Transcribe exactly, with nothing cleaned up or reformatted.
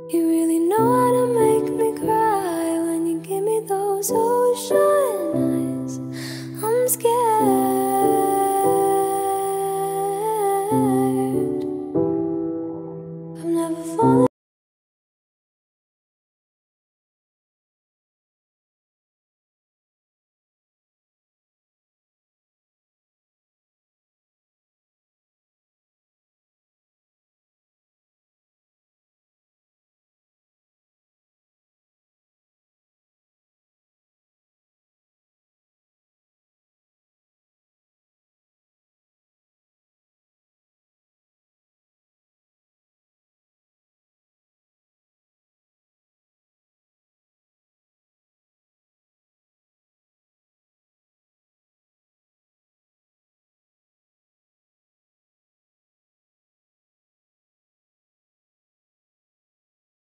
You really know how to make me cry when you give me those ocean eyes. I'm scared